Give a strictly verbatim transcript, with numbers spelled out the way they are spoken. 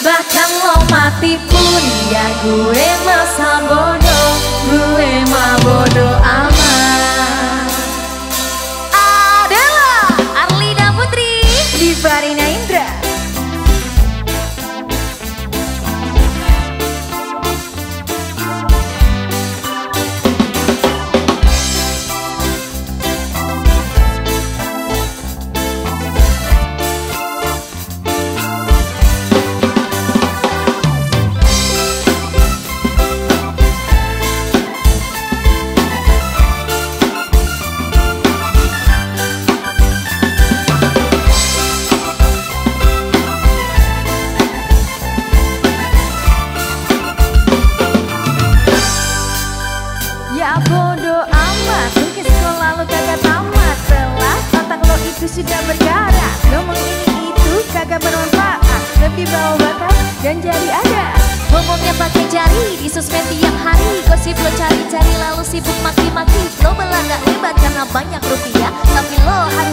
Bahkan lo mati pun ya gue masa bodoh, gue mah bodoh amat. Adalah Arlina Putri di Farina Indra. Ya bodo amat, mungkin sekolah lo kagak tamat. Setelah otak lo itu sudah bergerak, ngomong ini itu kagak bermanfaat. Lebih bawa bakat dan jadi ada. ngomongnya pakai jari di sosmed tiap hari. Gosip lo cari-cari lalu sibuk maki-maki. Lo malah gak hebat karena banyak rupiah, tapi lo harus